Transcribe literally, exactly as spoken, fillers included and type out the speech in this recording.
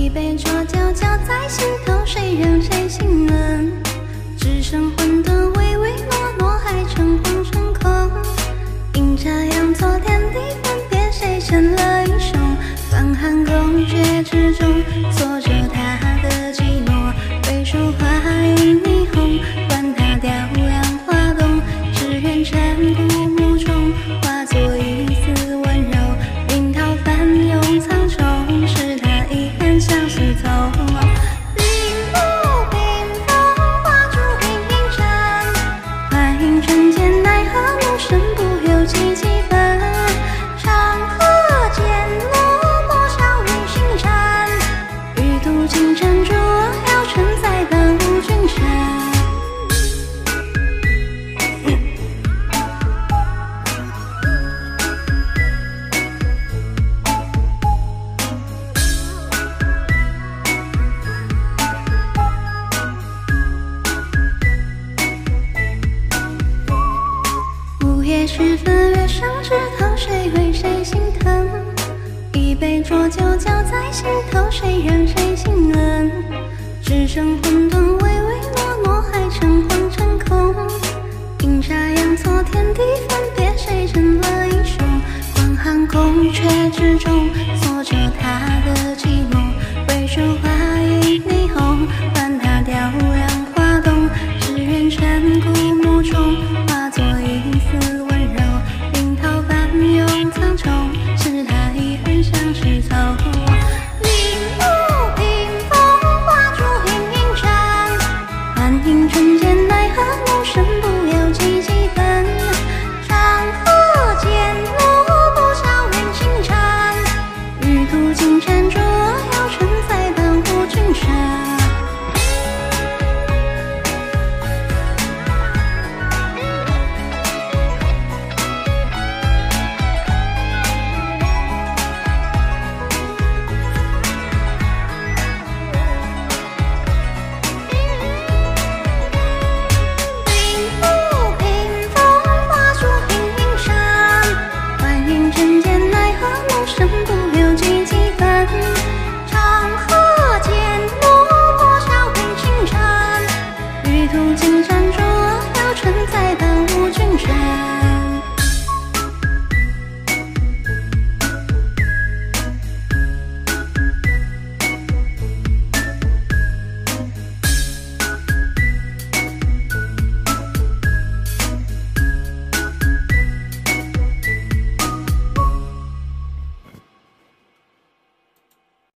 杯浊酒浇在心头，谁让谁心冷？只剩混沌唯唯诺诺，还诚惶诚恐。阴差阳错，天地分别，谁成了英雄？放寒宫阙之中，坐着他的寂寞，桂树花映霓虹，管他雕梁画栋，只愿尘古墓中化作一丝温柔。林涛翻涌苍穹，是他遗憾相思透。林木屏风，画出平平尘，花影瞬间，奈何无声，不由几几分。长河渐落，莫笑云星辰，欲渡金针珠，要承载本无君臣。午夜时分，月上枝头，谁为谁心疼？一杯浊酒浇在心头，谁让谁心冷？只剩混沌唯唯诺诺，还诚惶诚恐。阴差阳错，天地分别，谁成了英雄？观寒宫阙之中。